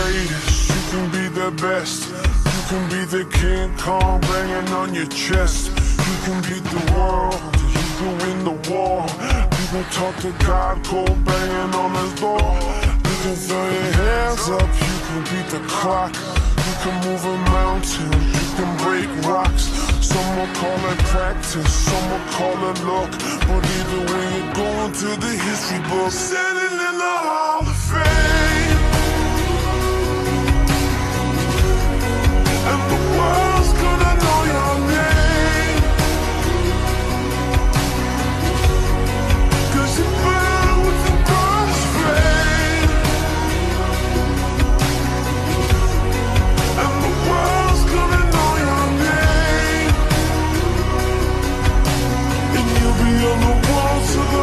greatest, you can be the best. You can be the King Kong banging on your chest. You can beat the world, you can win the war. People talk to God, cold banging on his door. You can throw your hands up, you can beat the clock. You can move a mountain, you can break rocks. Some will call it practice, some will call it luck. But either way, you're going to the history book. Sitting in the Hall of Fame, and the world's gonna know your name, 'cause you burn with the God's flame. And the world's gonna know your name, and you'll be on the wall to the